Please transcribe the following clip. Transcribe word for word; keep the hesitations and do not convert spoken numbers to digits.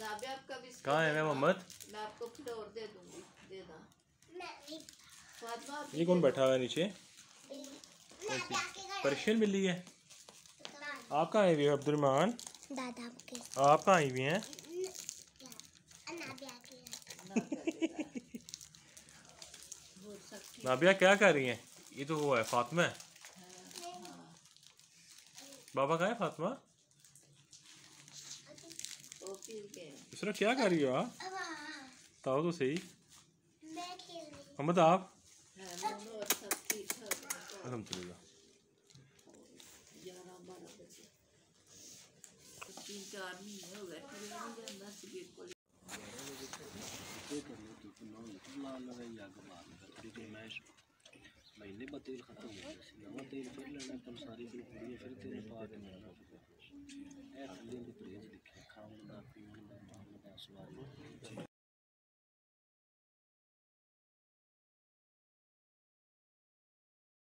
नाबिया आपका बिस्किट कहाँ है मैं मोहम्मद? मैं आपको फिर और दे दूंगी, दे दा। फातिमा ये कौन बैठा हुआ है नीचे? पर्शियन बिल्ली है। आप कहाँ आई हुई है अब्दुलरहमान? दादा के आप कहाँ आई हुई हैं? नाबिया क्या कर रही हैं? ये तो वो है फातिमा है। बाबा कहाँ है फातिमा? इस तरह क्या कर रही हो आप? बताओ तो सही। मोहम्मद आप? अल्हम्दुलिल्लाह। तीन चार महीने हो गए महीने बाद तेल खत्म हो गया नवा तेल फिर लेना अपन सारी फिर फिर तेल पा देना है ठंडी की परहेज लिखे खाना